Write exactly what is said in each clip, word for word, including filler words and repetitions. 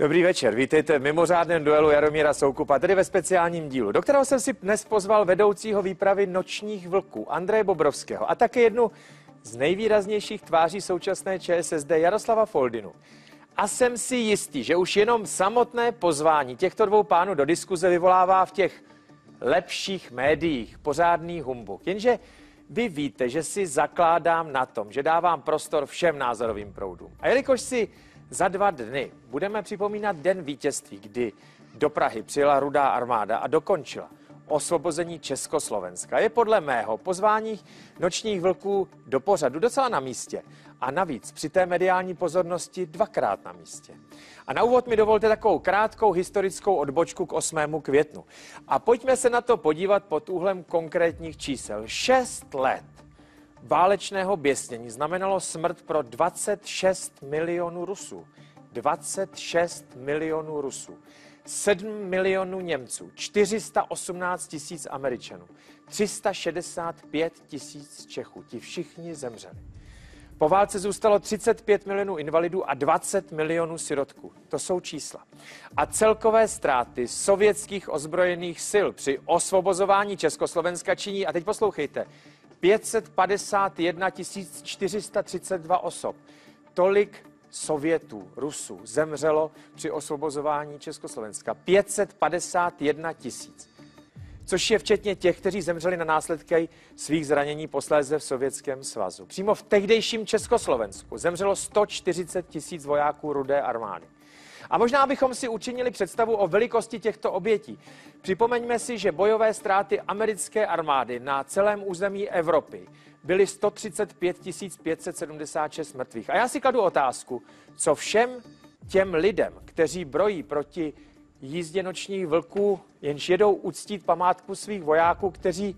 Dobrý večer, vítejte v mimořádném duelu Jaromíra Soukupa, tedy ve speciálním dílu, do kterého jsem si dnes pozval vedoucího výpravy Nočních vlků Andreje Bobrovského a také jednu z nejvýraznějších tváří současné ČSSD Jaroslava Foldynu. A jsem si jistý, že už jenom samotné pozvání těchto dvou pánů do diskuze vyvolává v těch lepších médiích pořádný humbuk. Jenže vy víte, že si zakládám na tom, že dávám prostor všem názorovým proudům. A jelikož si za dva dny budeme připomínat den vítězství, kdy do Prahy přijela Rudá armáda a dokončila osvobození Československa, je podle mého pozvání Nočních vlků do pořadu docela na místě. A navíc při té mediální pozornosti dvakrát na místě. A na úvod mi dovolte takovou krátkou historickou odbočku k osmému květnu. A pojďme se na to podívat pod úhlem konkrétních čísel. Šest let válečného běsnění znamenalo smrt pro dvacet šest milionů Rusů. dvacet šest milionů Rusů. sedm milionů Němců, čtyři sta osmnáct tisíc Američanů, tři sta šedesát pět tisíc Čechů. Ti všichni zemřeli. Po válce zůstalo třicet pět milionů invalidů a dvacet milionů sirotků. To jsou čísla. A celkové ztráty sovětských ozbrojených sil při osvobozování Československa činí, a teď poslouchejte, pět set padesát jedna tisíc čtyři sta třicet dva osob. Tolik Sovětů, Rusů zemřelo při osvobozování Československa. pět set padesát jedna tisíc. Což je včetně těch, kteří zemřeli na následky svých zranění posléze v Sovětském svazu. Přímo v tehdejším Československu zemřelo sto čtyřicet tisíc vojáků Rudé armády. A možná bychom si učinili představu o velikosti těchto obětí. Připomeňme si, že bojové ztráty americké armády na celém území Evropy byly sto třicet pět tisíc pět set sedmdesát šest mrtvých. A já si kladu otázku, co všem těm lidem, kteří brojí proti jízdě Nočních vlků, jenž jedou uctít památku svých vojáků, kteří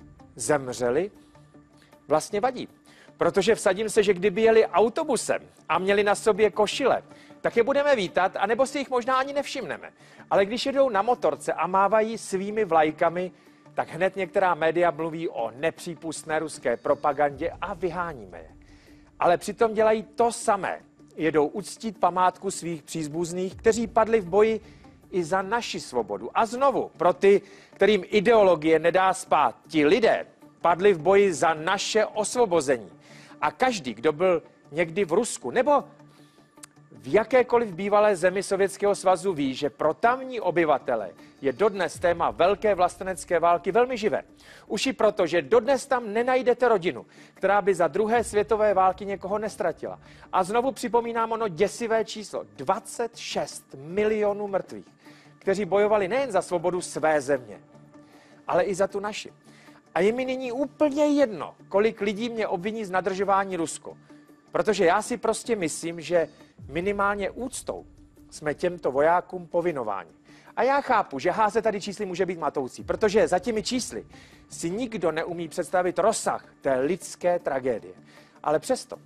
zemřeli, vlastně vadí. Protože vsadím se, že kdyby jeli autobusem a měli na sobě košile, tak je budeme vítat, anebo si jich možná ani nevšimneme. Ale když jedou na motorce a mávají svými vlajkami, tak hned některá média mluví o nepřípustné ruské propagandě a vyháníme je. Ale přitom dělají to samé. Jedou uctít památku svých příbuzných, kteří padli v boji i za naši svobodu. A znovu, pro ty, kterým ideologie nedá spát, ti lidé padli v boji za naše osvobození. A každý, kdo byl někdy v Rusku nebo v jakékoliv bývalé zemi Sovětského svazu, ví, že pro tamní obyvatele je dodnes téma velké vlastenecké války velmi živé. Už i proto, že dodnes tam nenajdete rodinu, která by za druhé světové války někoho nestratila. A znovu připomínám ono děsivé číslo. dvacet šest milionů mrtvých, kteří bojovali nejen za svobodu své země, ale i za tu naši. A je mi nyní úplně jedno, kolik lidí mě obviní z nadržování Rusko. Protože já si prostě myslím, že minimálně úctou jsme těmto vojákům povinováni. A já chápu, že házet tady čísly může být matoucí, protože za těmi čísly si nikdo neumí představit rozsah té lidské tragédie. Ale přesto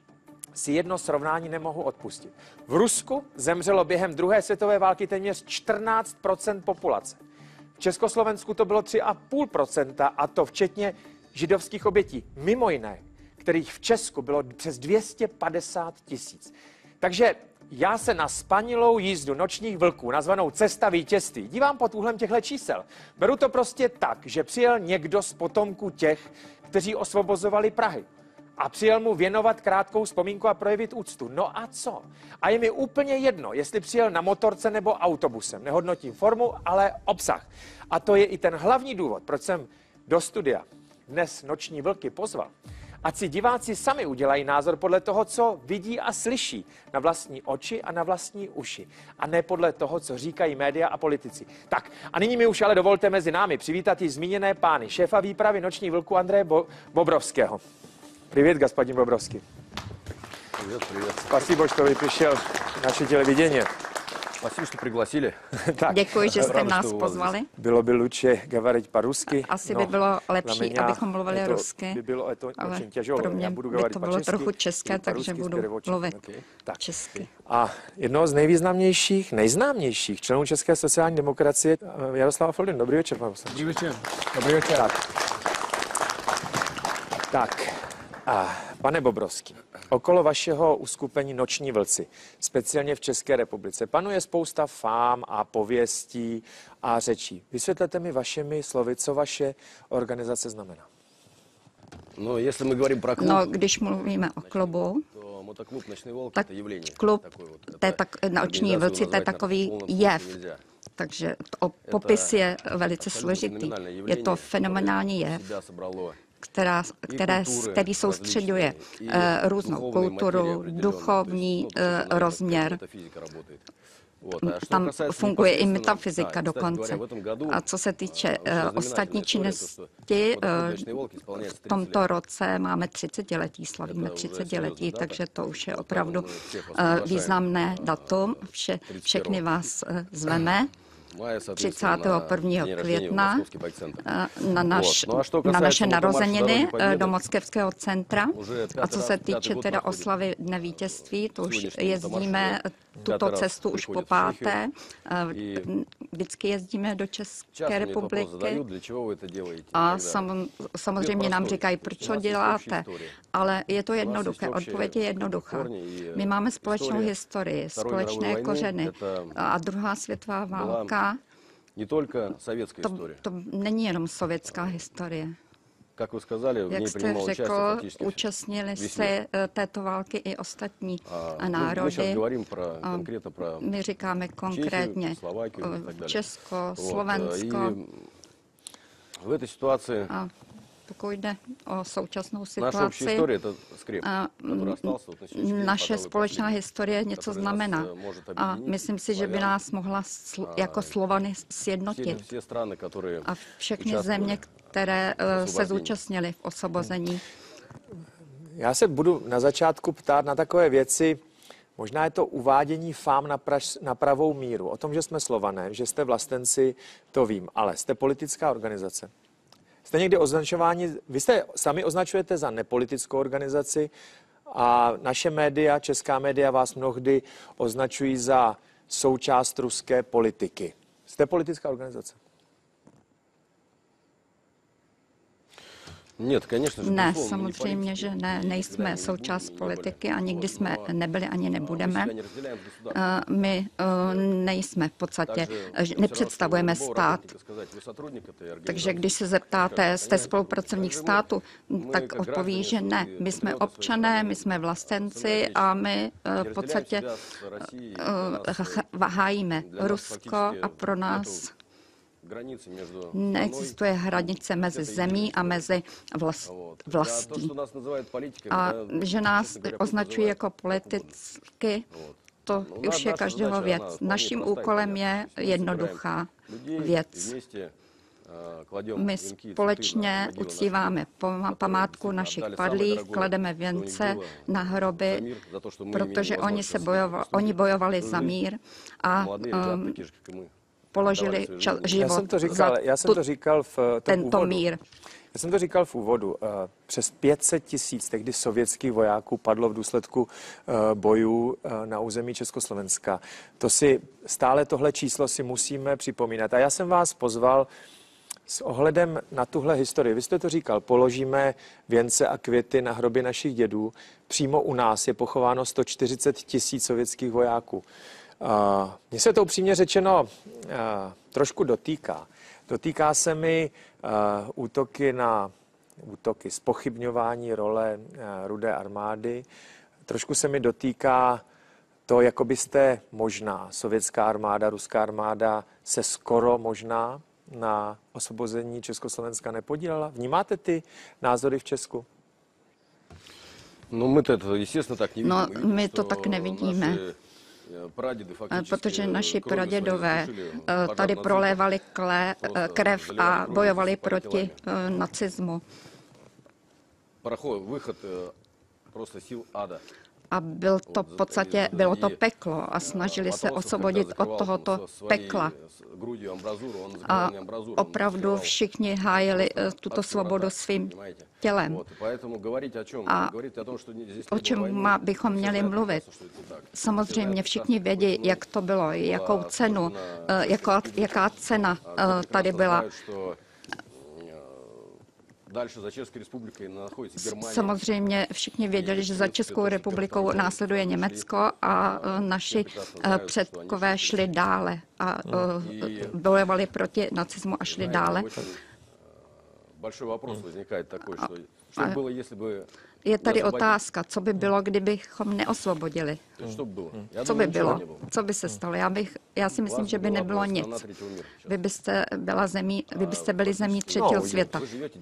si jedno srovnání nemohu odpustit. V Rusku zemřelo během druhé světové války téměř čtrnáct procent populace. V Československu to bylo tři a půl procenta a to včetně židovských obětí. Mimo jiné, kterých v Česku bylo přes dvě stě padesát tisíc. Takže já se na spanilou jízdu Nočních vlků, nazvanou Cesta vítězství, dívám pod úhlem těchto čísel. Beru to prostě tak, že přijel někdo z potomků těch, kteří osvobozovali Prahy. A přijel mu věnovat krátkou vzpomínku a projevit úctu. No a co? A je mi úplně jedno, jestli přijel na motorce nebo autobusem. Nehodnotím formu, ale obsah. A to je i ten hlavní důvod, proč jsem do studia dnes Noční vlky pozval. Ať si diváci sami udělají názor podle toho, co vidí a slyší na vlastní oči a na vlastní uši. A ne podle toho, co říkají média a politici. Tak a nyní mi už ale dovolte mezi námi přivítat i zmíněné pány. Šéfa výpravy Nočních vlků Andreje Bo- Bobrovského. Привет, господин Бобровский. Привет, привет. Спасибо, что вы пришел в наше телевидение. Спасибо, что пригласili. Tak, děkuji, že jste Rád, nás že pozvali. Bylo by luče говорить по-русски. Asi by bylo lepší, abychom mluvili rusky, by bylo to ale очень тяжело. pro mě Já budu by говорить to bylo по-česky, trochu české, takže budu mluvit tak. česky. A jednoho z nejvýznamnějších, nejznámějších členů české sociální demokracie, Jaroslava Foldyna. Dobrý večer, pane poslanče. Dobrý večer. Dobrý večer. Tak. Tak. A Pane Bobrovský, okolo vašeho uskupení Noční vlci, speciálně v České republice, panuje spousta fám a pověstí a řečí. Vysvětlete mi vašimi slovy, co vaše organizace znamená. No, jestli my говорим про klub, no, když mluvíme o klubu, tak klub, to je tak, Noční vlci, to je takový jev. Takže to, popis je velice složitý. Je to fenomenální jev, která, které, který soustředuje uh, různou kulturu, duchovní uh, rozměr. Tam funguje i metafyzika dokonce. A co se týče uh, ostatní činnosti, uh, v tomto roce máme třicetiletí, slavíme třicetiletí, takže to už je opravdu uh, významné datum. Vše, všechny vás uh, zveme. třicátého prvního května na, naš, na naše narozeniny do Mockevského centra. A co se týče teda oslavy Dne vítězství, to už jezdíme tuto cestu už po páté. Vždycky jezdíme do České republiky a sam, samozřejmě nám říkají, proč to děláte. Ale je to jednoduché, odpověď je jednoduchá. My máme společnou historii, společné kořeny a druhá světová válka. To, to není jenom sovětská historie. Jak jste řekl, účastnili se této války i ostatní národy. My říkáme konkrétně Česko, Slovensko. A pokud jde o současnou situaci, naše společná historie něco znamená. A myslím si, že by nás mohla jako Slovany sjednotit. A všechny země, které se zúčastnily v osvobození. Já se budu na začátku ptát na takové věci. Možná je to uvádění fám na, praž, na pravou míru. O tom, že jsme Slované, že jste vlastenci, to vím. Ale jste politická organizace. Jste někdy označováni, vy jste sami označujete za nepolitickou organizaci a naše média, česká média vás mnohdy označují za součást ruské politiky. Jste politická organizace? Ne, samozřejmě, že ne, nejsme součást politiky a nikdy jsme nebyli ani nebudeme. My nejsme v podstatě, nepředstavujeme stát. Takže když se zeptáte, jste spolupracovník státu, tak odpoví, že ne. My jsme občané, my jsme vlastenci a my v podstatě hájíme Rusko a pro nás neexistuje hranice mezi zemí a mezi vlast, vlastí. A že nás označují jako politicky, to už je každého věc. Naším úkolem je jednoduchá věc. My společně uctíváme památku našich padlých, klademe věnce na hroby, protože oni, se bojovali, oni bojovali za mír a um, položili ča- život já jsem to říkal, já jsem to říkal v tom tento úvodu. mír. Já jsem to říkal v úvodu. Přes pět set tisíc tehdy sovětských vojáků padlo v důsledku bojů na území Československa. To si stále tohle číslo si musíme připomínat. A já jsem vás pozval s ohledem na tuhle historii. Vy jste to říkal, položíme věnce a květy na hroby našich dědů. Přímo u nás je pochováno sto čtyřicet tisíc sovětských vojáků. Uh, mně se to upřímně řečeno uh, trošku dotýká. Dotýká se mi uh, útoky na útoky, zpochybňování role uh, Rudé armády. Trošku se mi dotýká to, jako byste možná, sovětská armáda, ruská armáda se skoro možná na osvobození Československa nepodílela. Vnímáte ty názory v Česku? No my to, естественно, tak nevidíme. No, my to tak nevidíme. Protože naši pradědové tady prolévali kle, krev a bojovali proti nacismu. A byl to v podstatě, bylo to peklo a snažili se osvobodit od tohoto pekla. A opravdu všichni hájili tuto svobodu svým tělem. A o čem bychom měli mluvit? Samozřejmě všichni vědí, jak to bylo, jakou cenu, jaká, jaká cena tady byla Samozřejmě všichni věděli, že za Českou republikou následuje Německo a naši předkové šli dále a bojovali proti nacismu a šli dále. Je tady otázka, co by bylo, kdybychom neosvobodili. Co by bylo? Co by se stalo? Já, bych, já si myslím, že by nebylo nic. Vy byste, byla zemí, vy byste byli zemí třetího světa.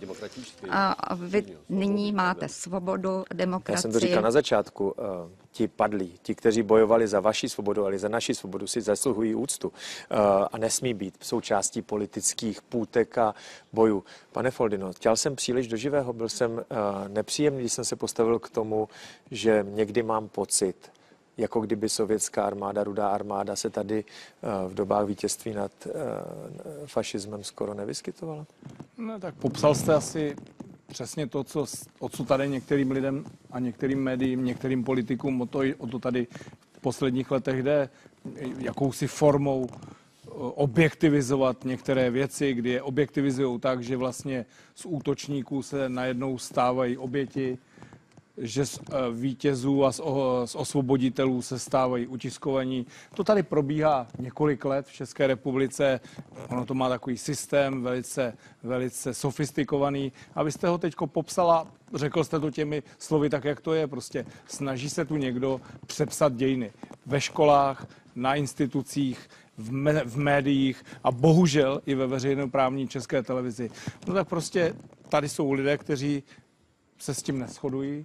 A vy nyní máte svobodu, demokracii. Já jsem to říkal na začátku. Ti padlí, ti, kteří bojovali za vaši svobodu, ale za naši svobodu, si zasluhují úctu a nesmí být součástí politických půtek a bojů. Pane Foldino, chtěl jsem příliš do živého, byl jsem nepříjemný, když jsem se postavil k tomu, že někdy mám pocit, jako kdyby sovětská armáda, Rudá armáda se tady v dobách vítězství nad fašismem skoro nevyskytovala. No tak popsal jste asi přesně to, co, o co tady některým lidem a některým médiím, některým politikům o to, o to tady v posledních letech jde, jakousi formou objektivizovat některé věci, kdy je objektivizují tak, že vlastně z útočníků se najednou stávají oběti, že z vítězů a z osvoboditelů se stávají utiskovaní. To tady probíhá několik let v České republice. Ono to má takový systém, velice, velice sofistikovaný. A vy jste ho teď popsala, řekl jste to těmi slovy tak, jak to je. Prostě snaží se tu někdo přepsat dějiny. Ve školách, na institucích, v, me, v médiích a bohužel i ve veřejnoprávní České televizi. No tak prostě tady jsou lidé, kteří se s tím neshodují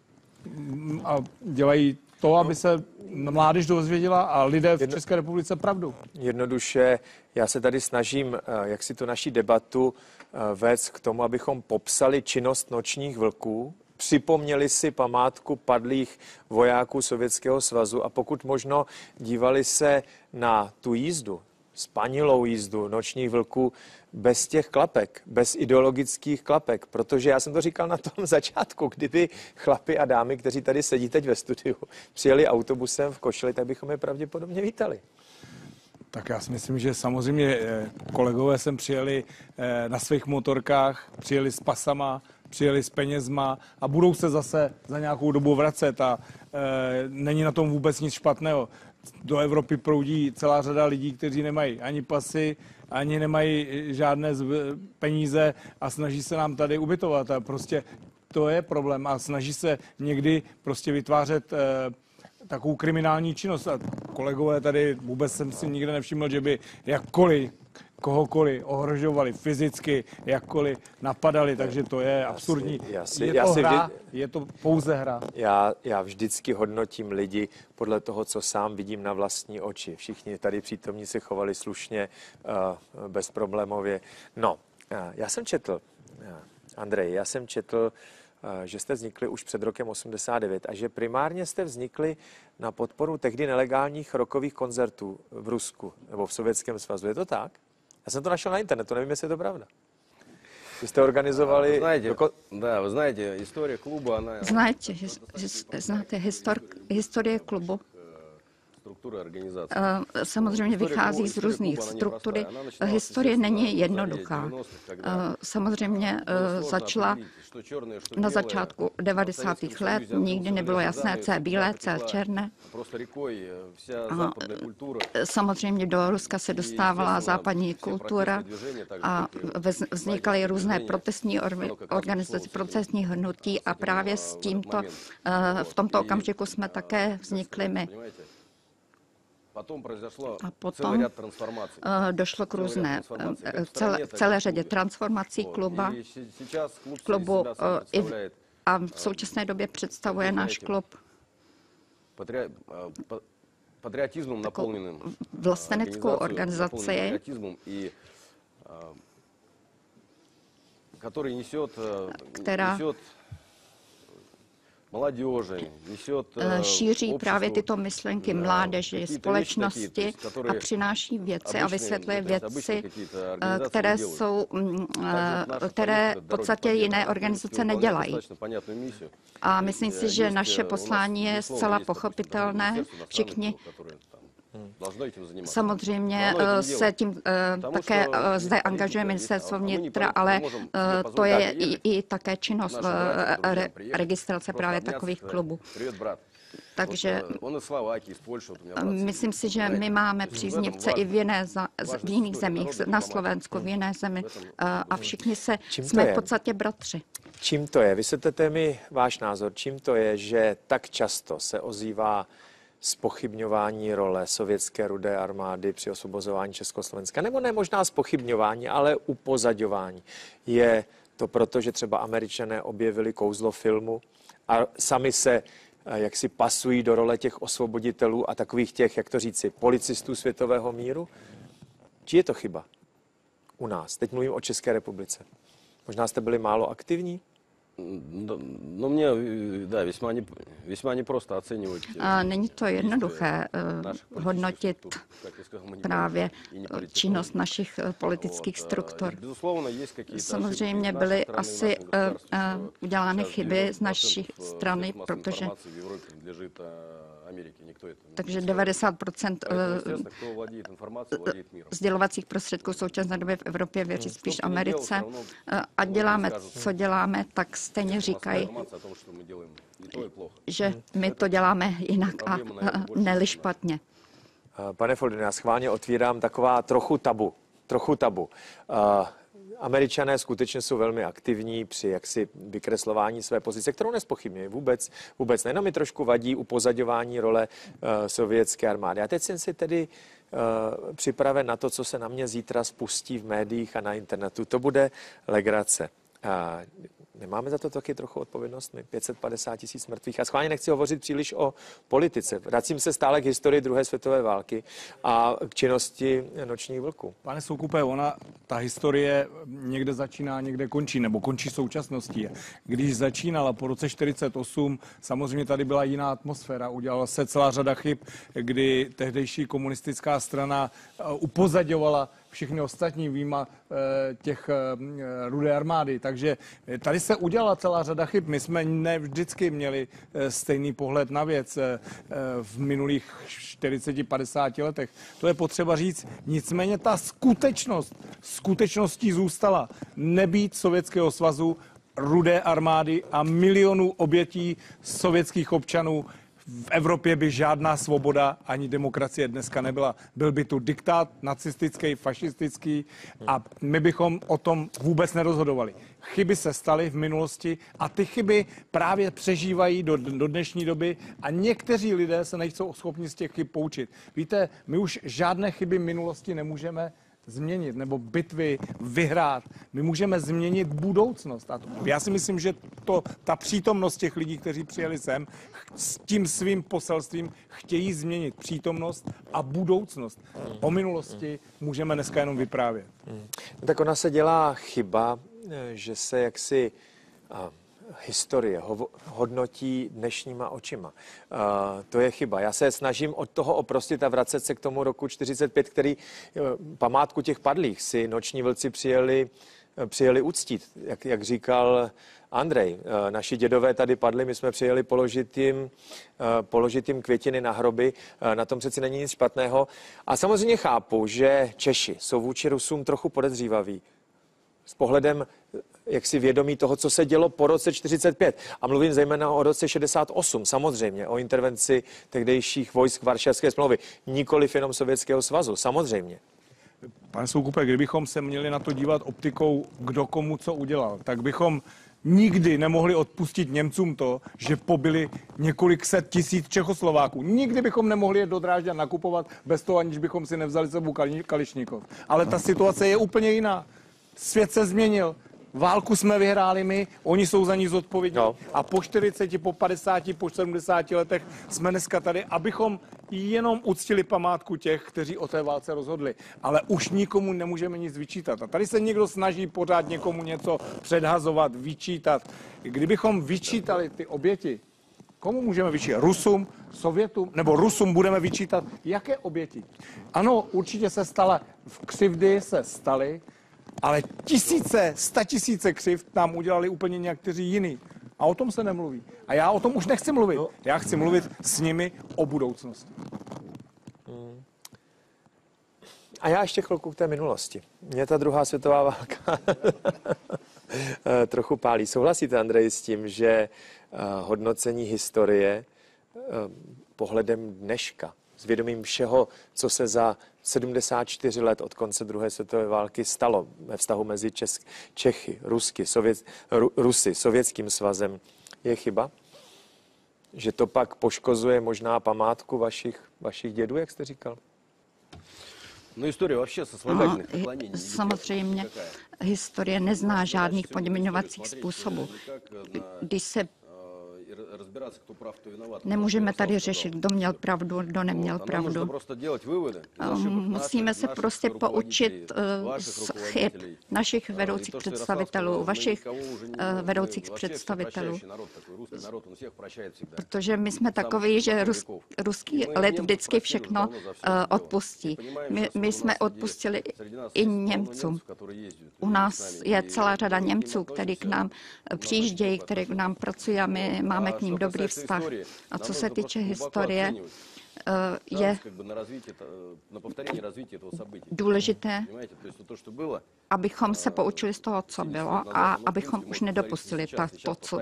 a dělají to, aby se mládež dozvěděla a lidé v České republice pravdu. Jednoduše, já se tady snažím, jak si tu naši debatu vést k tomu, abychom popsali činnost nočních vlků, připomněli si památku padlých vojáků Sovětského svazu a pokud možno dívali se na tu jízdu, spanilou jízdu nočních vlků bez těch klapek, bez ideologických klapek, protože já jsem to říkal na tom začátku, kdyby chlapi a dámy, kteří tady sedí teď ve studiu, přijeli autobusem v košili, tak bychom je pravděpodobně vítali. Tak já si myslím, že samozřejmě kolegové sem přijeli na svých motorkách, přijeli s pasama, přijeli s penězma a budou se zase za nějakou dobu vracet a e, není na tom vůbec nic špatného. Do Evropy proudí celá řada lidí, kteří nemají ani pasy, ani nemají žádné peníze a snaží se nám tady ubytovat. A prostě to je problém a snaží se někdy prostě vytvářet e, takovou kriminální činnost. A kolegové tady vůbec jsem si nikde nevšiml, že by jakkoliv kohokoliv ohrožovali fyzicky, jakkoliv napadali, takže to je absurdní. Já si, je to já si hra, vždy, je to pouze hra. Já, já vždycky hodnotím lidi podle toho, co sám vidím na vlastní oči. Všichni tady přítomní se chovali slušně, uh, bezproblémově. No, uh, já jsem četl, uh, Andrej, já jsem četl, uh, že jste vznikli už před rokem osmdesát devět a že primárně jste vznikli na podporu tehdy nelegálních rockových koncertů v Rusku nebo v Sovětském svazu. Je to tak? Já jsem to našel na internetu, nevím, jestli je to pravda. Vy jste organizovali... Знаете, doko... да, вы знаете, история клуба, она... Знаете, his, his, znáte histor, historie klubu? Samozřejmě vychází z různých struktur. Historie není jednoduchá. Samozřejmě začala na začátku devadesátých let, nikdy nebylo jasné, co je bílé, co je černé. A samozřejmě do Ruska se dostávala západní kultura a vznikaly různé protestní organizace, protestní hnutí a právě s tímto, v tomto okamžiku jsme také vznikli my. A potom došlo k různé, celé, celé řadě transformací kluba, klubu i v, a v současné době představuje náš klub vlasteneckou organizaci, která šíří právě tyto myšlenky mládeži, společnosti a přináší věci a vysvětluje věci, které jsou, které v podstatě jiné organizace nedělají. A myslím si, že naše poslání je zcela pochopitelné. Všichni Samozřejmě se tím také zde angažuje ministerstvo vnitra, ale to je i, i také činnost re, registrace právě takových klubů. Takže myslím si, že my máme příznivce i v, jiné, v jiných zemích, na Slovensku, v jiné zemi a všichni se jsme v podstatě bratři. Čím to je? Vysvětlete mi váš názor. Čím to je, že tak často se ozývá zpochybňování role sovětské Rudé armády při osvobozování Československa? Nebo ne možná zpochybňování, ale upozaďování. Je to proto, že třeba Američané objevili kouzlo filmu a sami se jak si pasují do role těch osvoboditelů a takových těch, jak to říci, policistů světového míru? Či je to chyba u nás? Teď mluvím o České republice. Možná jste byli málo aktivní? No, no mě, da, vysma, ne, vysma neprosto oceňovat. Není to jednoduché uh, hodnotit právě činnost našich politických struktur. Samozřejmě byly asi uh, uh, udělány chyby z naší strany, protože takže devadesát procent sdělovacích prostředků v současné době v Evropě věří spíš Americe. A děláme, co děláme, tak stejně říkají, že my to děláme jinak a ne špatně. Pane Foldyno, já schválně otvírám taková trochu tabu. Trochu tabu. Američané skutečně jsou velmi aktivní při jaksi vykreslování své pozice, kterou nespochybňuji vůbec, vůbec ne. Jenom mi trošku vadí upozaďování role uh, sovětské armády. A teď jsem si tedy uh, připraven na to, co se na mě zítra spustí v médiích a na internetu. To bude legrace. Uh, Nemáme za to taky trochu odpovědnost? My pět set padesát tisíc mrtvých. A schválně nechci hovořit příliš o politice. Vracím se stále k historii druhé světové války a k činnosti Nočních vlků. Pane Soukupe, ona, ta historie někde začíná, někde končí, nebo končí současností. Když začínala po roce čtyřicet osm, samozřejmě tady byla jiná atmosféra. Udělala se celá řada chyb, kdy tehdejší komunistická strana upozaďovala všechny ostatní výjima těch Rudé armády. Takže tady se udělala celá řada chyb. My jsme ne vždycky měli stejný pohled na věc v minulých čtyřiceti padesáti letech. To je potřeba říct. Nicméně ta skutečnost, skutečností zůstala nebýt Sovětského svazu, Rudé armády a milionů obětí sovětských občanů. V Evropě by žádná svoboda ani demokracie dneska nebyla. Byl by tu diktát nacistický, fašistický a my bychom o tom vůbec nerozhodovali. Chyby se staly v minulosti a ty chyby právě přežívají do, do dnešní doby a někteří lidé se nejsou schopni z těch chyb poučit. Víte, my už žádné chyby minulosti nemůžeme změnit nebo bitvy vyhrát. My můžeme změnit budoucnost. A to, já si myslím, že to, ta přítomnost těch lidí, kteří přijeli sem, s tím svým poselstvím chtějí změnit přítomnost a budoucnost. O minulosti můžeme dneska jenom vyprávět. Hmm. No tak ona se dělá chyba, že se jaksi a, historie ho, hodnotí dnešníma očima. Uh, to je chyba. Já se snažím od toho oprostit a vracet se k tomu roku čtyřicet pět, který uh, památku těch padlých si Noční vlci přijeli, uh, přijeli uctít. Jak, jak říkal Andrej, uh, naši dědové tady padli, my jsme přijeli položit jim, uh, položit jim květiny na hroby. Uh, na tom přeci není nic špatného. A samozřejmě chápu, že Češi jsou vůči Rusům trochu podezřívaví. S pohledem jaksi vědomí toho, co se dělo po roce čtyřicet pět. A mluvím zejména o roce šedesát osm, samozřejmě, o intervenci tehdejších vojsk Varšavské smlouvy. Nikoliv jenom Sovětského svazu, samozřejmě. Pane Soukupe, kdybychom se měli na to dívat optikou, kdo komu co udělal, tak bychom nikdy nemohli odpustit Němcům to, že pobili několik set tisíc Čechoslováků. Nikdy bychom nemohli je do Drážďan nakupovat bez toho, aniž bychom si nevzali sebou Kališnikov. Ale ta situace je úplně jiná. Svět se změnil. Válku jsme vyhráli my, oni jsou za ní zodpovědní. No. A po čtyřiceti, po padesáti, po sedmdesáti letech jsme dneska tady, abychom jenom uctili památku těch, kteří o té válce rozhodli. Ale už nikomu nemůžeme nic vyčítat. A tady se někdo snaží pořád někomu něco předhazovat, vyčítat. Kdybychom vyčítali ty oběti, komu můžeme vyčítat? Rusům, Sovětům, nebo Rusům budeme vyčítat? Jaké oběti? Ano, určitě se stala, křivdy se staly, ale tisíce, statisíce křivd nám udělali úplně někteří jiní. A o tom se nemluví. A já o tom už nechci mluvit. Já chci mluvit s nimi o budoucnosti. Hmm. A já ještě chvilku k té minulosti. Mě ta druhá světová válka trochu pálí. Souhlasíte, Andrej, s tím, že hodnocení historie pohledem dneška, s vědomím všeho, co se za sedmdesát čtyři let od konce druhé světové války stalo ve vztahu mezi Česk, Čechy, Rusky, Sovět, Ru, Rusy, Sovětským svazem, je chyba? Že to pak poškozuje možná památku vašich, vašich dědů, jak jste říkal? No historie вообще сослагательных no, наклонений. Samozřejmě historie nezná žádných podmiňovacích způsobů. Když se Nemůžeme tady řešit, kdo měl pravdu, kdo neměl pravdu. Musíme se prostě poučit z chyb našich vedoucích představitelů, vašich vedoucích představitelů. Protože my jsme takoví, že rus, ruský lid vždycky všechno odpustí. My, my jsme odpustili i Němcům. U nás je celá řada Němců, kteří k nám přijíždějí, kteří k nám pracují a my máme k ním dobrý vztah. A co se týče historie, je důležité, abychom se poučili z toho, co bylo, a abychom už nedopustili to, co...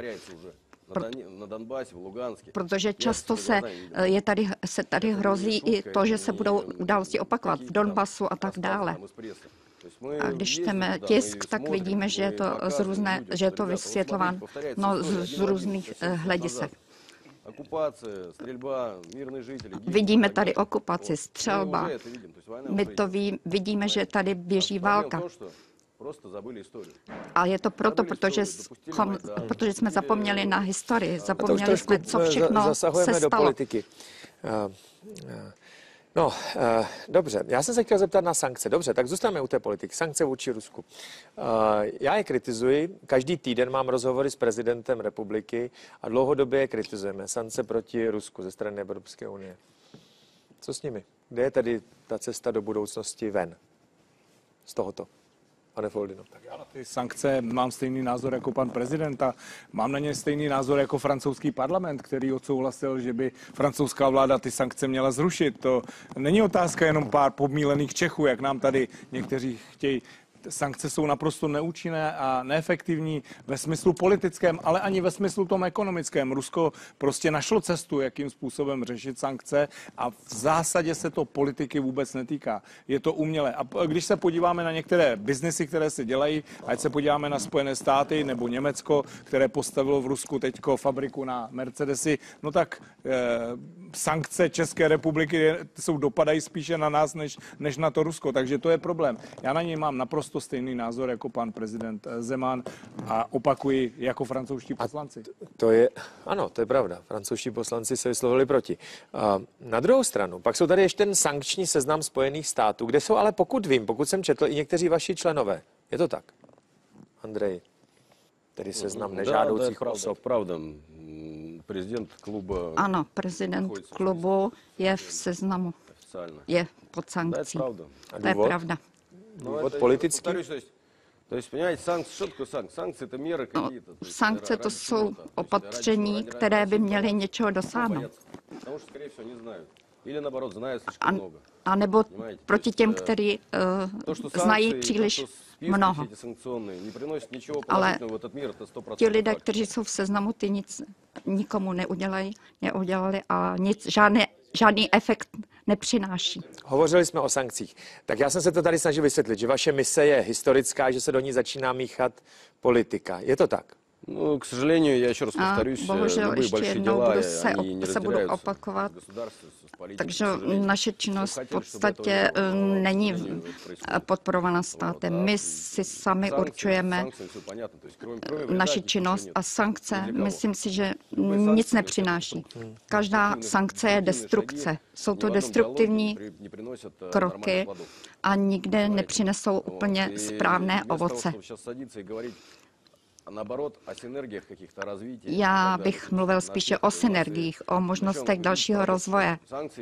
Protože často se, je tady, se tady hrozí i to, že se budou události opakovat v Donbasu a tak dále. A když čteme tisk, tak vidíme, že je to, z různé, že je to vysvětlováno no, z, z různých uh, hledisek. Vidíme tady okupaci, střelba. My to ví, vidíme, že tady běží válka. A je to proto, protože, schom, protože jsme zapomněli na historii, zapomněli jsme, co všechno se stalo. Do politiky. Uh, uh. No, eh, dobře, já jsem se chtěl zeptat na sankce. Dobře, tak zůstaneme u té politiky. Sankce vůči Rusku. Eh, já je kritizuji, každý týden mám rozhovory s prezidentem republiky a dlouhodobě je kritizujeme. Sankce proti Rusku ze strany Evropské unie. Co s nimi? Kde je tedy ta cesta do budoucnosti ven z tohoto? Pane Foldino. Tak já na ty sankce mám stejný názor jako pan prezident a mám na ně stejný názor jako francouzský parlament, který odsouhlasil, že by francouzská vláda ty sankce měla zrušit. To není otázka jenom pár pomílených Čechů, jak nám tady někteří chtějí. Sankce jsou naprosto neúčinné a neefektivní ve smyslu politickém, ale ani ve smyslu tom ekonomickém. Rusko prostě našlo cestu, jakým způsobem řešit sankce, a v zásadě se to politiky vůbec netýká. Je to umělé. A když se podíváme na některé biznesy, které se dělají, ať se podíváme na Spojené státy nebo Německo, které postavilo v Rusku teďko fabriku na Mercedesy, no tak eh, sankce České republiky jsou dopadají spíše na nás, než, než na to Rusko. Takže to je problém. Já na něj mám naprosto stejný názor jako pan prezident Zeman a opakuji, jako francouzští poslanci. A to je, ano, to je pravda. Francouzští poslanci se vyslovili proti. A na druhou stranu, pak jsou tady ještě ten sankční seznam Spojených států, kde jsou ale, pokud vím, pokud jsem četl, i někteří vaši členové. Je to tak? Andrej, tedy seznam nežádoucích да, да, osob. Pravda, prezident klubu. Ano, prezident klubu je v seznamu, je pod sankcí. To je pravda. Důvod politický? To есть, понимаете, санкции, что такое санкции? Санкции — это меры какие-то. Sankce to jsou opatření, které by měly něčeho dosáhnout. Потому что, скорее всего, не знают. Или, наоборот, знают слишком много. A nebo proti těm, kteří uh, znají příliš mnoho. Ale ti lidé, kteří jsou v seznamu, ty nic nikomu neudělají, neudělali a nic, žádný, žádný efekt nepřináší. Hovořili jsme o sankcích. Tak já jsem se to tady snažil vysvětlit, že vaše mise je historická, že se do ní začíná míchat politika. Je to tak? No, k сожалению, я еще раз повторюсь, bohužel ještě jednou budu se, op, se budu opakovat. Takže naše činnost v podstatě není podporovaná státem. My si sami určujeme naši činnost a sankce, myslím si, že nic nepřináší. Každá sankce je destrukce. Jsou to destruktivní kroky a nikde nepřinesou úplně správné ovoce. Já bych mluvil spíše o synergiích, o možnostech dalšího rozvoje.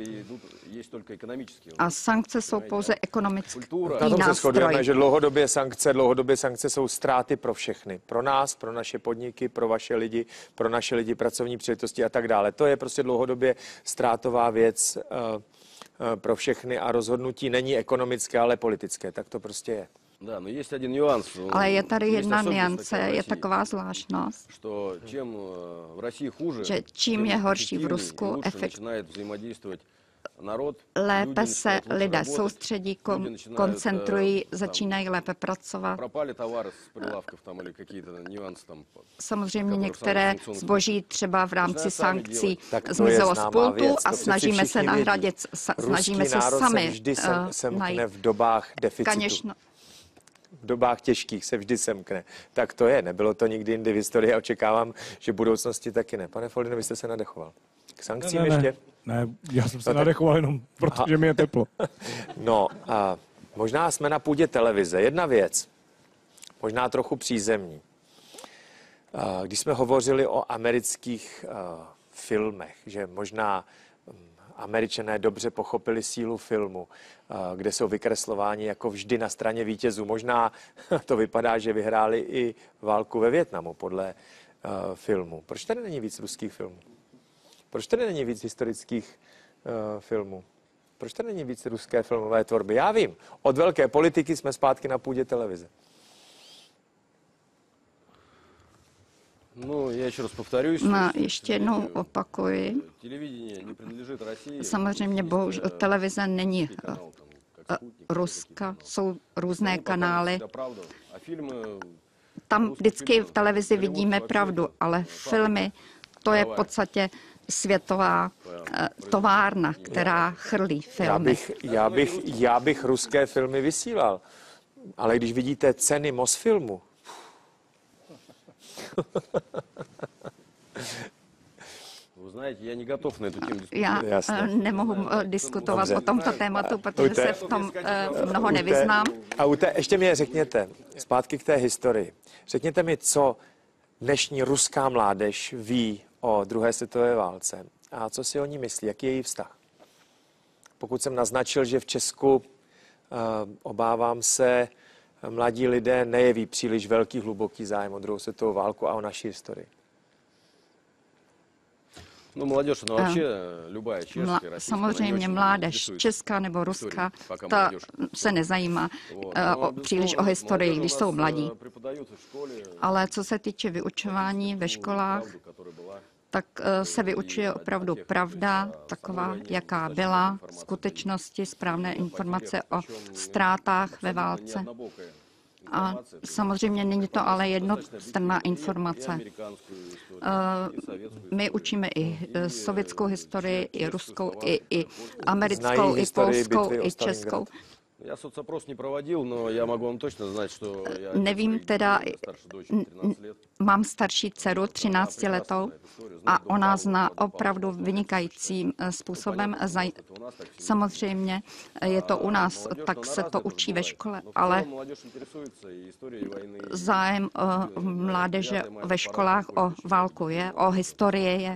A sankce jsou pouze ekonomický Na tom se shodujeme, nástroj. že dlouhodobě sankce, dlouhodobě sankce jsou ztráty pro všechny. Pro nás, pro naše podniky, pro vaše lidi, pro naše lidi pracovní příležitosti a tak dále. To je prostě dlouhodobě ztrátová věc pro všechny a rozhodnutí není ekonomické, ale politické. Tak to prostě je. Да, но есть один нюанс. Ale je tady jedna nuance, je taková zvláštnost, что чем в России хуже, že čím je horší v Rusku, efekt, lépe se lidé soustředí, kon, koncentrují, začínají lépe pracovat. Samozřejmě některé zboží třeba v rámci sankcí zmizelo z pultu a snažíme se nahradit, snažíme se sami vždy sem, semkne v dobách deficitu. V dobách těžkých se vždy semkne. Tak to je, nebylo to nikdy jindy v historii a očekávám, že v budoucnosti taky ne. Pane Foldyno, vy jste se nadechoval. K sankcím ne, ne, ještě? Ne, já jsem se no, nadechoval jenom, protože mi je teplo. No a možná jsme na půdě televize. Jedna věc, možná trochu přízemní. Když jsme hovořili o amerických filmech, že možná Američané dobře pochopili sílu filmu, kde jsou vykreslováni jako vždy na straně vítězů. Možná to vypadá, že vyhráli i válku ve Vietnamu podle uh, filmu. Proč tady není víc ruských filmů? Proč tady není víc historických uh, filmů? Proč tady není víc ruské filmové tvorby? Já vím, od velké politiky jsme zpátky na půdě televize. No, já ještě raz povtaruji. No, ještě jednou opakuji. Samozřejmě bohužel televize není Ruska, jsou různé kanály. Tam vždycky v televizi vidíme pravdu, ale filmy, to je v podstatě světová továrna, která chrlí filmy. Já bych, já bych, já bych ruské filmy vysílal, ale když vidíte ceny Mosfilmu, Já nemohu diskutovat Dobře. o tomto tématu, protože Ujte. se v tom uh, mnoho nevyznám. A u té, ještě mi řekněte, zpátky k té historii, řekněte mi, co dnešní ruská mládež ví o druhé světové válce a co si o ní myslí, jaký je její vztah. Pokud jsem naznačil, že v Česku, uh, obávám se, mladí lidé nejeví příliš velký, hluboký zájem o druhou světovou válku a o naší historii. No, mládež, no, вообще, любая česká, Mla, samozřejmě mládež, česká nebo ruská, ta se nezajímá uh, o, příliš o historii, když jsou mladí. Ale co se týče vyučování ve školách, tak uh, se vyučuje opravdu pravda, taková, jaká byla, skutečnosti, správné informace o ztrátách ve válce. A samozřejmě není to ale jednostranná informace. My učíme i sovětskou historii, i ruskou, i, i americkou, i polskou, i českou. Já соцопрос не проводил, но я могу вам точно знать, что я Nevím teda, mám starší dceru, třináctiletou, a ona zná opravdu vynikajícím způsobem. Samozřejmě je to u nás, tak se to učí ve škole, ale zájem mládeže ve školách o válku je, o historii je.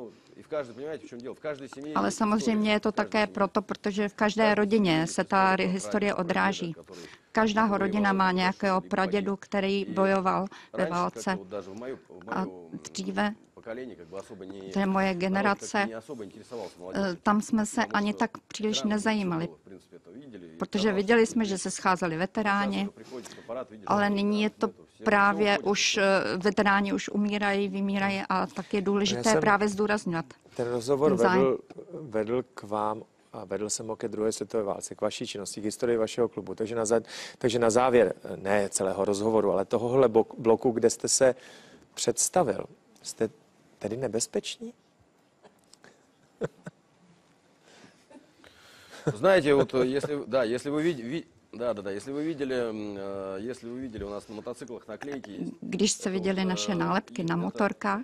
Ale samozřejmě je to také proto, protože v každé rodině se ta historie odráží. Každá rodina má nějakého pradědu, který bojoval ve válce. A dříve, to je moje generace, tam jsme se ani tak příliš nezajímali, protože viděli jsme, že se scházeli veteráni, ale nyní je to právě už, veteráni už umírají, vymírají a tak je důležité právě zdůrazňovat. Ten rozhovor vedl, vedl k vám a vedl jsem ho ke druhé světové válce, k vaší činnosti, k historii vašeho klubu. Takže na, zá, takže na závěr, ne celého rozhovoru, ale tohohle bloku, kde jste se představil, jste tedy nebezpeční? Знаете, вот если, да, если вы видите, да, да, да, если вы видели, если вы видели у нас на мотоциклах наклейки. Když jste viděli naše nálepky na motorkách,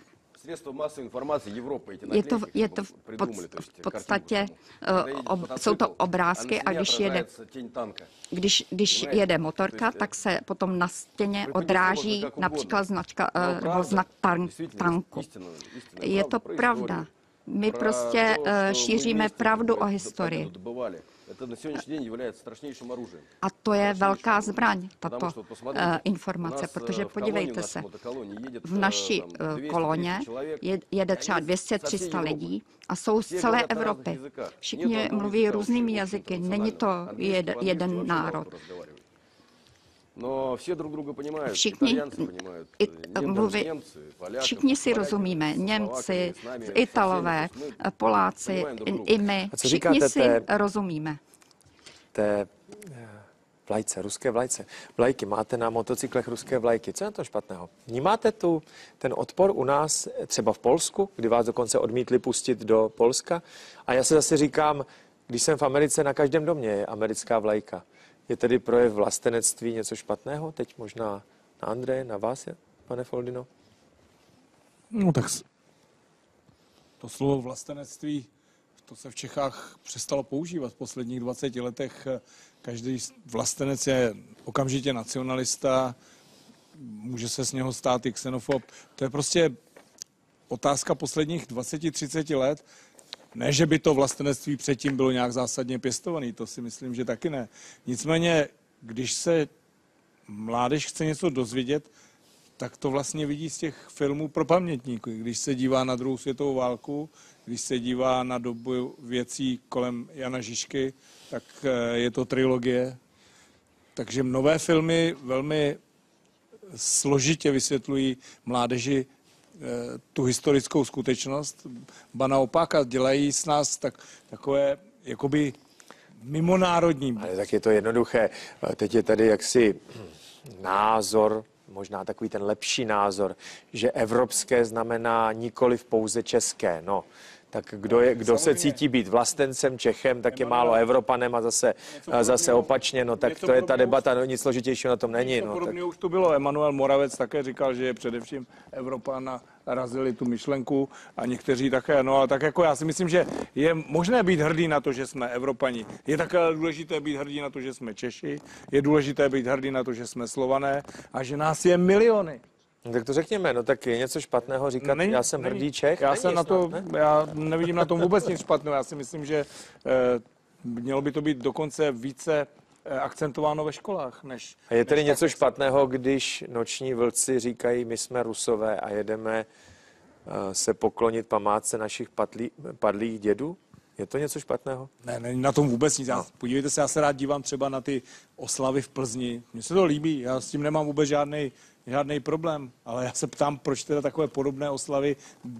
je to, je to v, pod, v podstatě, uh, ob, jsou to obrázky a když jede, když, když jede motorka, tak se potom na stěně odráží například značka, uh, nebo znak tank, tanku. Je to pravda. My prostě uh, šíříme pravdu o historii. A to je velká zbraň, tato uh, informace, protože podívejte se, v naší uh, koloně jede třeba dvě stě tři sta lidí a jsou z celé Evropy. Všichni mluví různými jazyky, není to jed, jeden národ. No, všichni všichni, i, mluví, všichni si rozumíme, Němci, Italové, Poláci, i, i my, všichni si rozumíme. Té vlajce, ruské vlajce. Vlajky, máte na motocyklech ruské vlajky. Co je na tom špatného? Vnímáte tu ten odpor u nás, třeba v Polsku, kdy vás dokonce odmítli pustit do Polska? A já se zase říkám, když jsem v Americe, na každém domě je americká vlajka. Je tedy projev vlastenectví něco špatného? Teď možná na Andreje, na vás, pane Foldino? No tak to slovo vlastenectví, to se v Čechách přestalo používat v posledních dvaceti letech. Každý vlastenec je okamžitě nacionalista, může se z něho stát i xenofob. To je prostě otázka posledních dvaceti třiceti let. Ne, že by to vlastenectví předtím bylo nějak zásadně pěstované, to si myslím, že taky ne. Nicméně, když se mládež chce něco dozvědět, tak to vlastně vidí z těch filmů pro pamětníky. Když se dívá na druhou světovou válku, když se dívá na dobu věcí kolem Jana Žižky, tak je to trilogie. Takže nové filmy velmi složitě vysvětlují mládeži tu historickou skutečnost, ba naopak a dělají s nás tak, takové jakoby mimonárodní. Ale tak je to jednoduché. Teď je tady jaksi názor, možná takový ten lepší názor, že evropské znamená nikoliv pouze české. No, tak kdo, je, kdo se cítí být vlastencem, Čechem, tak je málo Evropanem a zase, a zase opačně, no tak to je ta debata, no, nic složitějšího na tom není. No, podobně už to bylo, Emanuel Moravec také říkal, že je především Evropan a razili tu myšlenku a někteří také, no ale tak jako já si myslím, že je možné být hrdý na to, že jsme Evropani. Je také důležité být hrdý na to, že jsme Češi, je důležité být hrdý na to, že jsme Slované a že nás je miliony. No, tak to řekněme, no tak je něco špatného říkat, není, já jsem není. hrdý Čech? Já není jsem na to, snad, ne? já nevidím na tom vůbec nic špatného, já si myslím, že eh, mělo by to být dokonce více eh, akcentováno ve školách, než... A je tedy než něco tak, špatného, když noční vlci říkají, my jsme Rusové a jedeme uh, se poklonit památce našich padlí, padlých dědů? Je to něco špatného? Ne, není na tom vůbec nic. Já, No. podívejte se, já se rád dívám třeba na ty oslavy v Plzni. Mně se to líbí, já s tím nemám vůbec žádný žádný problém, ale já se ptám, proč teda takové podobné oslavy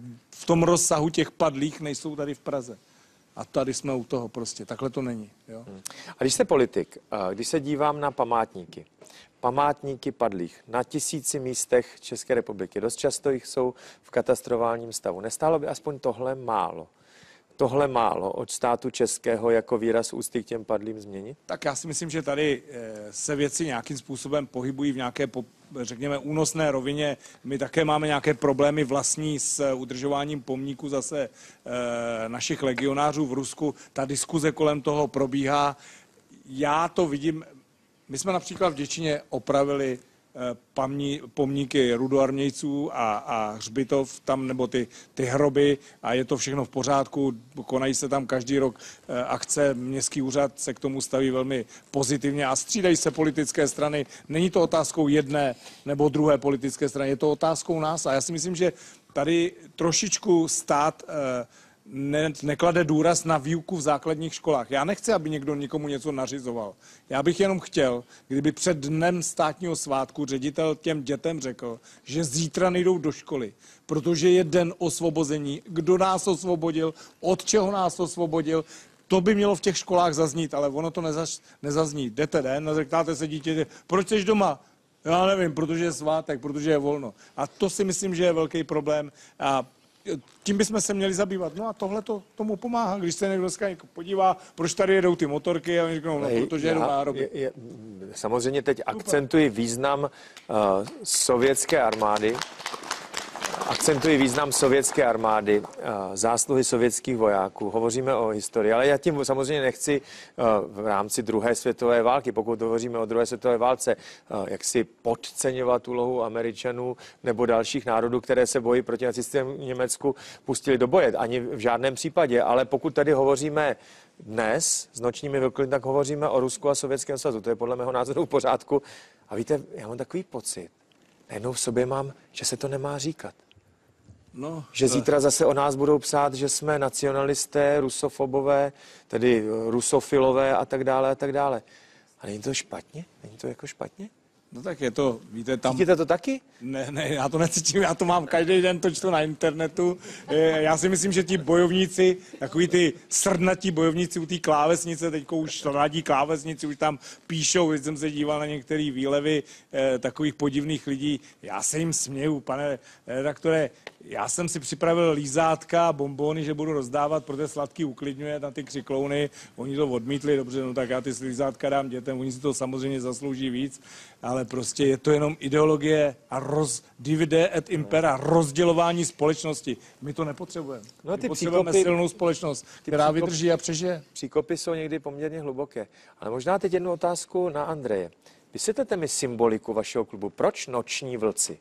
v tom rozsahu těch padlých nejsou tady v Praze. A tady jsme u toho prostě, takhle to není. Jo? Hmm. A když jste politik, když se dívám na památníky, památníky padlých na tisíci místech České republiky, dost často jich jsou v katastrofálním stavu. Nestálo by aspoň tohle málo? Tohle málo od státu českého jako výraz úcty k těm padlým změnit? Tak já si myslím, že tady se věci nějakým způsobem pohybují v nějaké, řekněme, únosné rovině. My také máme nějaké problémy vlastní s udržováním pomníku zase našich legionářů v Rusku. Ta diskuze kolem toho probíhá. Já to vidím, my jsme například v Děčíně opravili Pamní, pomníky rudoarmějců a, a hřbitov tam, nebo ty, ty hroby a je to všechno v pořádku, konají se tam každý rok akce, městský úřad se k tomu staví velmi pozitivně a střídají se politické strany. Není to otázkou jedné nebo druhé politické strany, je to otázkou nás a já si myslím, že tady trošičku stát Ne, neklade důraz na výuku v základních školách. Já nechci, aby někdo nikomu něco nařizoval. Já bych jenom chtěl, kdyby před dnem státního svátku ředitel těm dětem řekl, že zítra nejdou do školy, protože je den osvobození, kdo nás osvobodil, od čeho nás osvobodil, to by mělo v těch školách zaznít, ale ono to nezaž, nezazní. Jdete den, zeptáte se dítě, proč jsi doma? Já nevím, protože je svátek, protože je volno. A to si myslím, že je velký problém. A tím bychom se měli zabývat. No a tohle to tomu pomáhá, když se někdo dneska podívá, proč tady jedou ty motorky a oni řeknou, no, protože jedou nároby. Je, je, samozřejmě teď akcentuji význam uh, sovětské armády, akcentuji význam sovětské armády, uh, zásluhy sovětských vojáků, hovoříme o historii, ale já tím samozřejmě nechci uh, v rámci druhé světové války, pokud hovoříme o druhé světové válce, uh, jak si podceňovat úlohu Američanů nebo dalších národů, které se bojí proti nacistickému Německu, pustili do boje. Ani v žádném případě, ale pokud tady hovoříme dnes s nočními vlky tak hovoříme o Rusku a Sovětském svazu. To je podle mého názoru v pořádku. A víte, já mám takový pocit, najednou v sobě mám, že se to nemá říkat. No, že zítra zase o nás budou psát, že jsme nacionalisté, rusofobové, tedy rusofilové a tak dále a tak dále. Ale není to špatně? Není to jako špatně? No tak je to, víte, tam... Cítíte to taky? Ne, ne, já to necítím, já to mám každý den, to čtu na internetu. Já si myslím, že ti bojovníci, takový ty srdnatí bojovníci u té klávesnice, teďko už radí klávesnici, už tam píšou, když jsem se díval na některé výlevy eh, takových podivných lidí. Já se jim směju, pane redaktore, já jsem si připravil lízátka, bonbony, že budu rozdávat, protože sladký uklidňuje na ty křiklouny. Oni to odmítli, dobře, no tak já ty lízátka dám dětem, oni si to samozřejmě zaslouží víc, ale prostě je to jenom ideologie a roz, divide et impera, rozdělování společnosti. My to nepotřebujeme. No, My ty potřebujeme příkopy, silnou společnost, která příkop, vydrží a přežije. Příkopy jsou někdy poměrně hluboké. Ale možná teď jednu otázku na Andreje. Vysvětlete mi symboliku vašeho klubu. Proč noční vlci?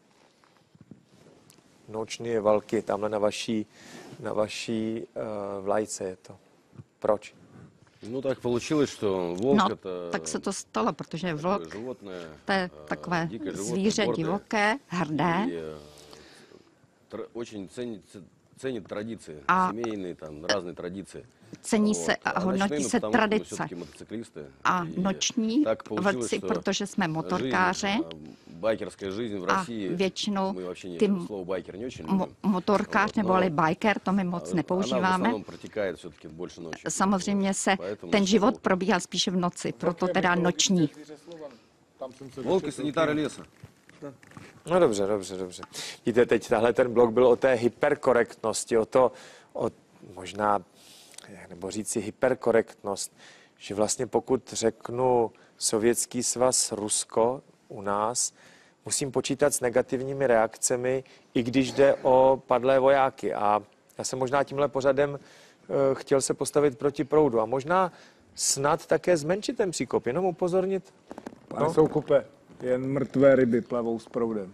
Noční valky, tamhle na vaší, na vaší uh, vlajce je to. Proč? Ну, так получилось, что волк No, это... tak se to stalo, protože vlk, животное, to je takové дикое животное, zvíře гордое, divoké, hrdé и, э, тр- очень ценит, ценит традиции, А- семейные, там, разные традиции. cení Вот. se a А hodnotí ночные, ну, se потому что мы tradice. все-таки мотоциклисты. A И noční так получилось, vlci, что protože jsme жизнь, motorkáři а, байкерская жизнь в a России, většinou мы вообще не, ty слово байкер не очень mo- любим. motorkář Вот, nebo но ale biker, to my moc она в nepoužíváme. основном протекает все-таки больше ночью. Samozřejmě se Поэтому ten что život волк? probíhá spíše v noci, proto teda noční. Волк и санитары леса. No dobře, dobře, dobře. Víte, teď tahle ten blok byl o té hyperkorektnosti, o to, o možná, nebo říci hyperkorektnost, že vlastně pokud řeknu Sovětský svaz, Rusko u nás, musím počítat s negativními reakcemi, i když jde o padlé vojáky. A já jsem možná tímhle pořadem uh, chtěl se postavit proti proudu. A možná snad také zmenšit ten příkop, jenom upozornit. Pane Soukupe, jen mrtvé ryby plavou s proudem.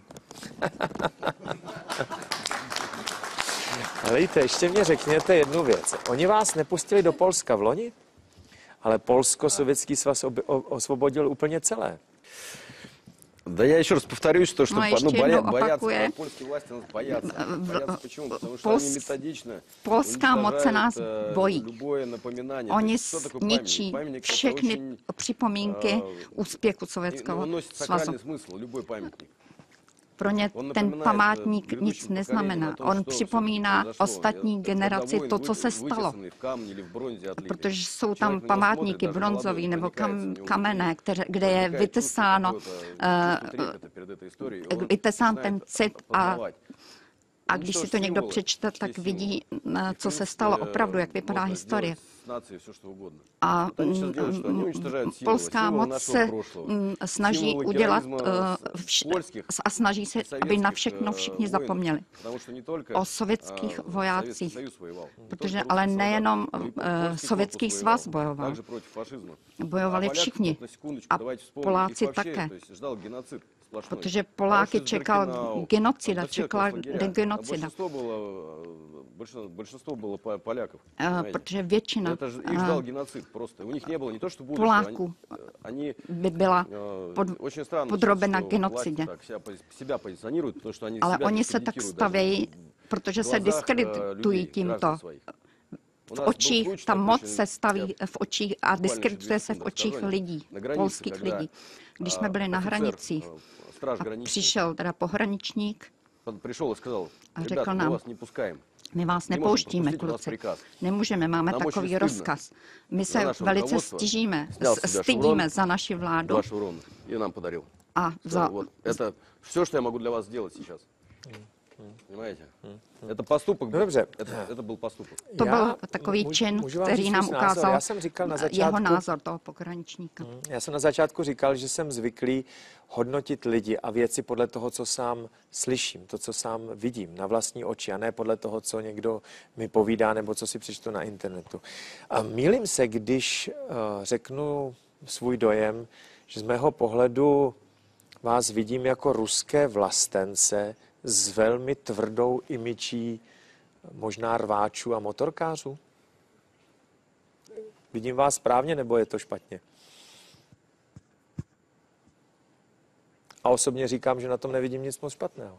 Helejte, ještě mě řekněte jednu věc. Oni vás nepustili do Polska v loni, ale Polsko Sovětský svaz ob- o- osvobodil úplně celé. Да я еще раз повторюсь, то, что Ну, по- еще ну, боя- одно боятся, опакує. польские власти нас боятся. Боятся почему? Потому что Pols- они методично polská moc se nás уничтожают, э, bojí. любое напоминание. То Oni есть, что такое памятник? ničí Памятник это všechny очень, připomínky э, úspěchu и- Sovětského он носит svazu. сакральный смысл, любой памятник. Pro ně On ten napomíná, památník eh, nic předchozím neznamená. pokolením o tom, On co se připomíná произошло. ostatní Это generaci когда to, воин co se вы- stalo. вытесанный в камне или в бронзе отлили. Protože jsou Člověk tam na něho památníky смотрит, даже bronzový молодой, nebo kam, проникается в него kamenné, внутри. které, kde je Возникает vytesáno, чувство eh, какого-то, чувство трепета перед этой историей, и он vytesán начинает ten cit a опознавать. a když si to někdo přečte, tak vidí, co se stalo opravdu, jak vypadá historie. A polská moc se mm, snaží udělat uh, vš- a snaží se, aby na všechno všichni zapomněli. O sovětských vojácích. Protože ale nejenom uh, Sovětský svaz bojoval. Bojovali všichni. A Poláci také. Protože Poláky čekal genocida, čekala genocida. Большинство было по- поляков. Uh, понимаете? protože většina Это же их ждал uh, геноцид просто. У них не было не то, что будущего. Poláků Они, by byla э, pod, очень странно, podrobena что genocidě. власти так себя, пози- себя позиционируют, потому что они Ale себя oni se tak дискредитируют stavějí, даже protože в se глазах, э, diskreditují людей, tímto. граждан своих. У V нас был očích, случай ta такой, moc что se staví я v očích a буквально diskredituje se v через očích секунду lidí, на границе, polských когда, lidí. Když а, jsme byli na офицер, hranicích э, страж a граничный, přišel teda pohraničník, он пришел и сказал: A ребята, řekl мы nám, vás не пускаем. my vás Nemůžeme nepouštíme, propustit, u nás kluci. příkaz. Nemůžeme, máme Nám takový очень stydno. rozkaz. My Za se naše velice rukovodstvo. stížíme, Sněl si stydíme ševron, za naši vládu Два шеврона. И нам подарил. a Сказал, za, вот, это все, что я могу для вас сделать сейчас. Понимаете? Это поступок. No dobře. Это, это был поступок. to Já byl takový můžu- čin, můžu vám který říct nám svůj názor. ukázal Já jsem říkal na jeho začátku- názor toho pograničníka. Já jsem na začátku říkal, že jsem zvyklý hodnotit lidi a věci podle toho, co sám slyším, to, co sám vidím na vlastní oči a ne podle toho, co někdo mi povídá nebo co si přečtu na internetu. A mýlím se, když uh, řeknu svůj dojem, že z mého pohledu vás vidím jako ruské vlastence s velmi tvrdou imičí možná rváčů a motorkářů? Vidím vás správně, nebo je to špatně? A osobně říkám, že na tom nevidím nic moc špatného.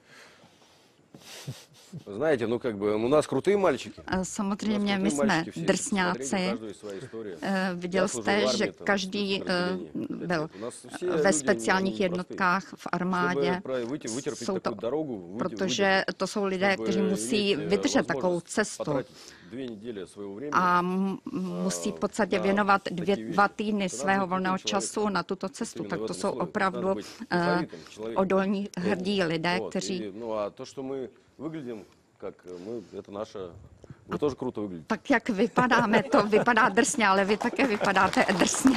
Знаете, ну как бы у нас крутые мальчики. Samozřejmě my jsme drsňáci. Viděl jste, že každý byl ve speciálních jednotkách v armádě. Jsou to, protože to jsou lidé, kteří musí vydržet takovou cestu a musí v podstatě věnovat dvě, dva týdny svého volného času na tuto cestu. Tak to jsou opravdu uh, odolní, hrdí lidé, kteří... Выглядим, как мы, это наша... Вы тоже круто выглядите. Tak jak vypadáme, to vypadá drsně, ale vy také vypadáte drsně.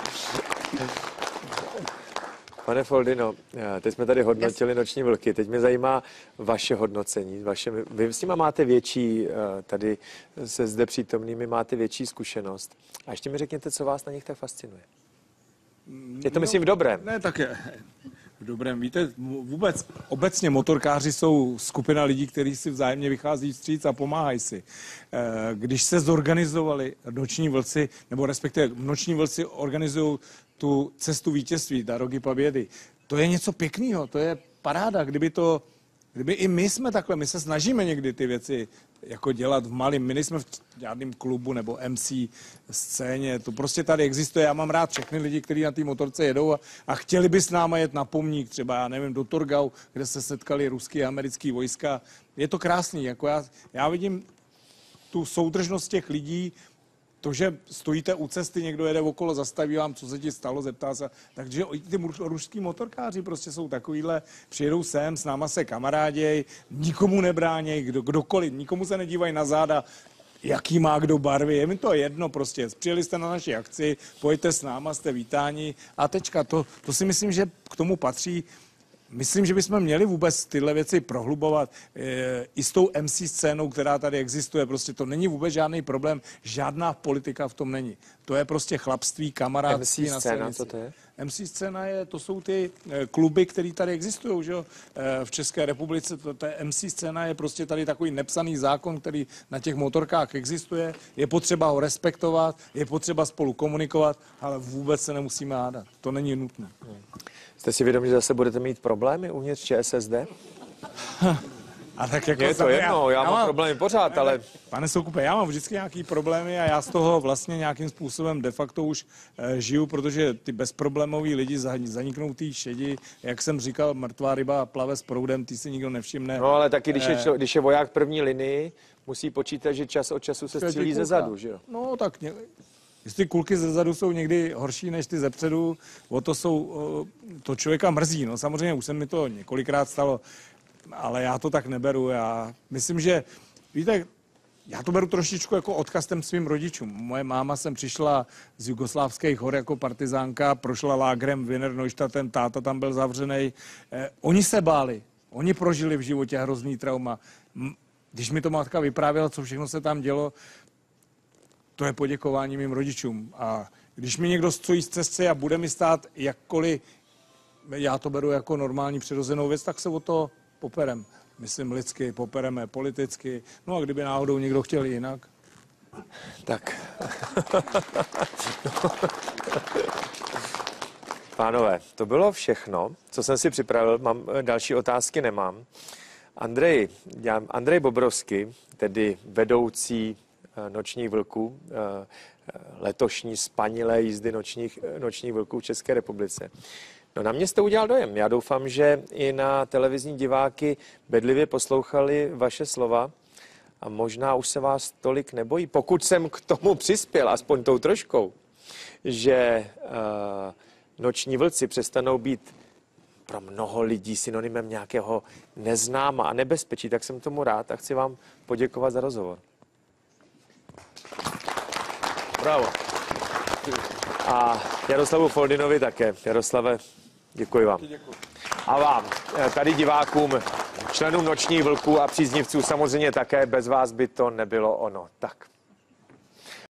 Pane Foldino, teď jsme tady hodnotili Noční vlky, teď mě zajímá vaše hodnocení. Vaše, vy s nimi máte větší, tady se zde přítomnými máte větší zkušenost. A ještě mi řekněte, co vás na nich tak fascinuje. Je to, myslím, v dobrém. Ne, tak je. V dobrém. Víte, vůbec obecně motorkáři jsou skupina lidí, kteří si vzájemně vychází vstříc a pomáhají si. Když se zorganizovali Noční vlci, nebo respektive Noční vlci organizují tu cestu vítězství, Dorogy Pobědy, to je něco pěkného, to je paráda, kdyby to, kdyby i my jsme takhle, my se snažíme někdy ty věci jako dělat v malém, my nejsme v žádném klubu nebo M C scéně, to prostě tady existuje, já mám rád všechny lidi, kteří na té motorce jedou a, a chtěli by s náma jet na pomník, třeba, já nevím, do Torgau, kde se setkali ruský a americký vojska, je to krásný, jako já, já vidím tu soudržnost těch lidí, to, že stojíte u cesty, někdo jede okolo, zastaví vám, co se ti stalo, zeptá se. Takže ty ruští motorkáři prostě jsou takovýhle, přijedou sem, s náma se kamaráděj, nikomu nebráněj, kdo, kdokoliv, nikomu se nedívají na záda, jaký má kdo barvy, je mi to jedno prostě. Přijeli jste na naši akci, pojďte s náma, jste vítáni a tečka. To, to si myslím, že k tomu patří. Myslím, že bychom měli vůbec tyhle věci prohlubovat e, i s tou M C scénou, která tady existuje. Prostě to není vůbec žádný problém, žádná politika v tom není. To je prostě chlapství, kamarádství. M C scéna, co to je? M C scéna je, to jsou ty e, kluby, které tady existují, že jo, e, v České republice. To, to je M C scéna je prostě tady takový nepsaný zákon, který na těch motorkách existuje. Je potřeba ho respektovat, je potřeba spolu komunikovat, ale vůbec se nemusíme hádat. To není nutné. Hmm. Jste si vědomi, že zase budete mít problémy uvnitř ČSSD? A tak jako je to jedno, já, já mám problémy pořád, ale... Pane Soukupe, já mám vždycky nějaký problémy a já z toho vlastně nějakým způsobem de facto už e, žiju, protože ty bezproblémoví lidi zaniknou tý šedi, jak jsem říkal, mrtvá ryba plave s proudem, ty si nikdo nevšimne. No ale taky, když je, člo, když je voják v první linii, musí počítat, že čas od času se střílí ze zadu, že jo? No tak... Ně... Jestli kulky ze zadu jsou někdy horší než ty ze předu, o to jsou, to člověka mrzí. No samozřejmě už se mi to několikrát stalo, ale já to tak neberu. Já myslím, že, víte, já to beru trošičku jako odkaz těm svým rodičům. Moje máma sem přišla z jugoslávských hor jako partizánka, prošla lágrem Wiener Neustadtem, táta tam byl zavřený. Eh, oni se báli, oni prožili v životě hrozný trauma. Když mi to matka vyprávěla, co všechno se tam dělo, to je poděkování mým rodičům. A když mi někdo stojí z cesty a bude mi stát jakkoliv, já to beru jako normální přirozenou věc, tak se o to poperem. Myslím lidsky, popereme politicky. No a kdyby náhodou někdo chtěl jinak. Tak. Pánové, to bylo všechno, co jsem si připravil. Mám, další otázky nemám. Andrej, já, Andrej Bobrovský, tedy vedoucí Nočních vlků, letošní spanilé jízdy nočních, nočních vlků v České republice. No na mě jste udělal dojem. Já doufám, že i na televizní diváky bedlivě poslouchali vaše slova a možná už se vás tolik nebojí, pokud jsem k tomu přispěl, aspoň tou troškou, že uh, noční vlci přestanou být pro mnoho lidí synonymem nějakého neznáma a nebezpečí, tak jsem tomu rád a chci vám poděkovat za rozhovor. Bravo. A Jaroslavu Foldinovi také. Jaroslave, děkuji vám. A vám, tady divákům, členům Nočních vlků a příznivců samozřejmě také, bez vás by to nebylo ono. Tak.